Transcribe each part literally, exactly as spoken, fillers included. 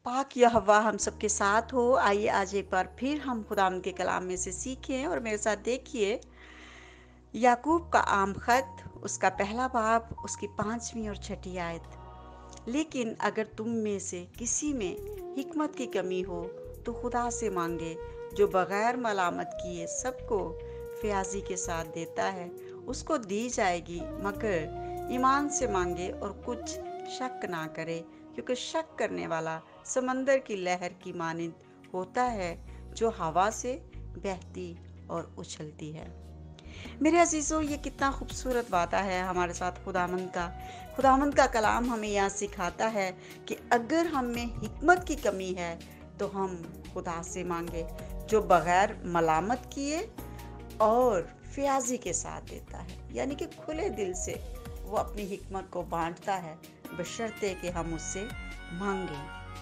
पाक या हवा हम सबके साथ हो। आइए आज एक बार फिर हम खुदावंद के कलाम में से सीखें और मेरे साथ देखिए याकूब का आम खत, उसका पहला बाब, उसकी पांचवी और छठी आयत। लेकिन अगर तुम में से किसी में हिकमत की कमी हो तो खुदा से मांगे, जो बगैर मलामत किए सबको फयाजी के साथ देता है, उसको दी जाएगी, मगर ईमान से मांगे और कुछ शक ना करे, क्योंकि शक करने वाला समंदर की लहर की मानिंद होता है, जो हवा से बहती और उछलती है। मेरे अजीजों, ये कितना खूबसूरत वादा है हमारे साथ खुदावंद का। खुदावंद का कलाम हमें यहाँ सिखाता है कि अगर हम में हिकमत की कमी है तो हम खुदा से मांगे, जो बगैर मलामत किए और फयाजी के साथ देता है, यानी कि खुले दिल से वो अपनी हिकमत को बांटता है, बशर्ते कि हम उससे मांगे।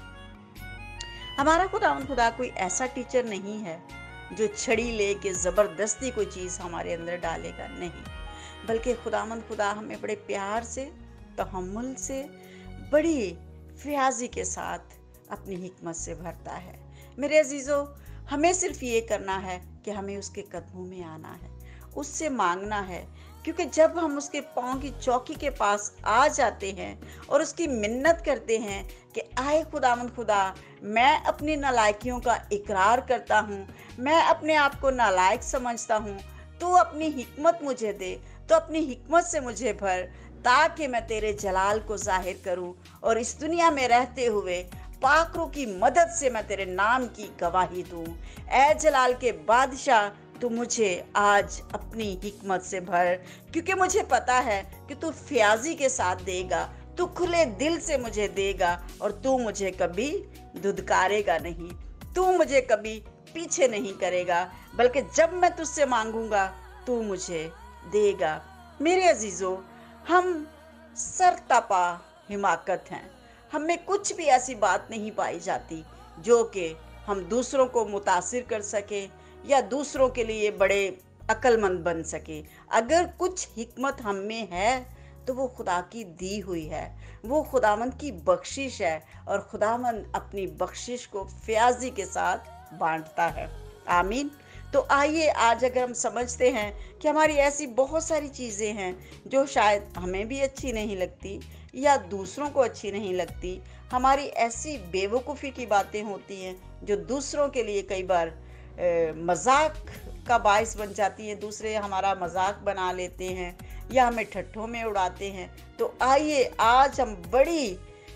हमारा खुदावंद खुदा कोई ऐसा टीचर नहीं है जो छड़ी लेके जबरदस्ती कोई चीज हमारे अंदर डालेगा, नहीं, बल्कि खुदावंद खुदा हमें बड़े प्यार से, तहम्मुल से, बड़ी फयाजी के साथ अपनी हिकमत से भरता है। मेरे अजीजों, हमें सिर्फ ये करना है कि हमें उसके कदमों में आना है, उससे मांगना है, क्योंकि जब हम उसके पाँव की चौकी के पास आ जाते हैं और उसकी मिन्नत करते हैं कि आए खुदावंद खुदा, मैं अपनी नालायकियों का इकरार करता हूँ, मैं अपने आप को नालायक समझता हूँ, तू अपनी हिकमत मुझे दे, तो अपनी हिकमत से मुझे भर, ताकि मैं तेरे जलाल को जाहिर करूँ और इस दुनिया में रहते हुए पाकरों की मदद से मैं तेरे नाम की गवाही दूँ। ऐ जलाल के बादशाह, तू मुझे आज अपनी हिकमत से भर, क्योंकि मुझे पता है कि तू फयाजी के साथ देगा, तू खुले दिल से मुझे देगा और तू मुझे कभी धुतकारेगा नहीं, तू मुझे कभी पीछे नहीं करेगा, बल्कि जब मैं तुझसे मांगूंगा तू मुझे देगा। मेरे अजीजों, हम सरतपा हिमाकत हैं, हमें कुछ भी ऐसी बात नहीं पाई जाती जो कि हम दूसरों को मुतासिर कर सके या दूसरों के लिए बड़े अक्लमंद बन सके। अगर कुछ हिकमत हम में है तो वो खुदा की दी हुई है, वो खुदावंद की बख्शिश है, और खुदावंद अपनी बख्शिश को फयाजी के साथ बांटता है। आमीन। तो आइए आज अगर हम समझते हैं कि हमारी ऐसी बहुत सारी चीज़ें हैं जो शायद हमें भी अच्छी नहीं लगती या दूसरों को अच्छी नहीं लगती, हमारी ऐसी बेवकूफ़ी की बातें होती हैं जो दूसरों के लिए कई बार मजाक का बायस बन जाती है, दूसरे हमारा मजाक बना लेते हैं या हमें ठट्ठों में उड़ाते हैं। तो आइए आज हम बड़ी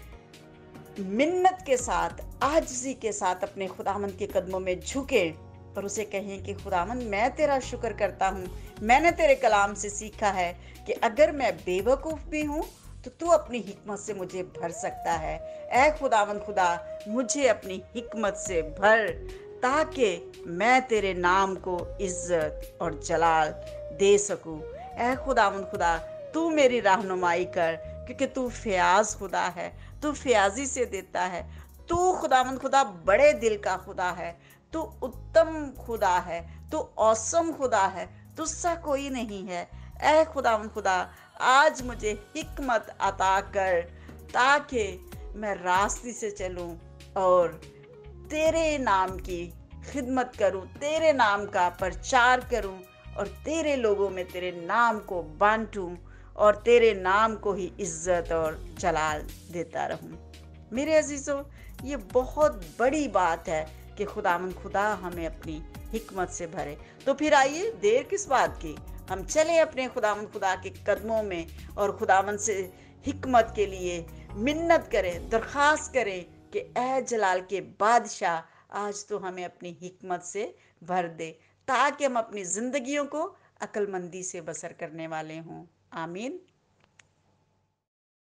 मिन्नत के साथ, आजिज़ी के साथ अपने खुदावंद के कदमों में झुके और उसे कहें कि खुदावंद, मैं तेरा शुक्र करता हूँ, मैंने तेरे कलाम से सीखा है कि अगर मैं बेवकूफ़ भी हूँ तो तू अपनी हिकमत से मुझे भर सकता है। ऐ खुदावंद खुदा, मुझे अपनी हिकमत से भर, ताकि मैं तेरे नाम को इज्जत और जलाल दे सकूं। ऐ खुदावंद खुदा, तू मेरी रहनुमाई कर, क्योंकि तू फयाज खुदा है, तू फयाजी से देता है, तू खुदावंद खुदा बड़े दिल का खुदा है, तू उत्तम खुदा है, तू औसम खुदा है, तुझसा कोई नहीं है। ऐ खुदावंद खुदा, आज मुझे हिकमत अता कर, ताकि मैं रास्ते से चलूं और तेरे नाम की खिदमत करूं, तेरे नाम का प्रचार करूं और तेरे लोगों में तेरे नाम को बांटूं और तेरे नाम को ही इज्जत और जलाल देता रहूं। मेरे अजीजों, ये बहुत बड़ी बात है कि खुदावंद खुदा हमें अपनी हिकमत से भरे। तो फिर आइए, देर किस बात की, हम चलें अपने खुदावंद खुदा के कदमों में और खुदावंद से हिकमत के लिए मिन्नत करें, दरख्वास्त करें कि ऐ जलाल के बादशाह, आज तो हमें अपनी हिकमत से भर दे, ताकि हम अपनी जिंदगियों को अक्लमंदी से बसर करने वाले हों। आमीन।